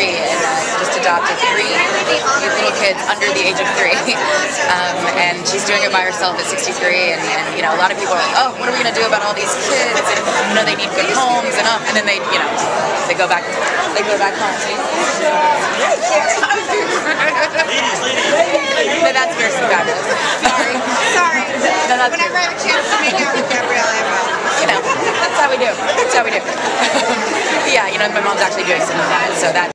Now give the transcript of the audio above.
and just adopted 3 little kids under the age of 3. And she's doing it by herself at 63. And you know, a lot of people are like, oh, what are we going to do about all these kids? And you know, they need good homes and then they, you know, they go back home. No, that's very fabulous. Sorry. No, that's Whenever I have a chance to make out with Gabrielle, I will. You know, that's how we do. Yeah, you know, my mom's actually doing some of that, so that.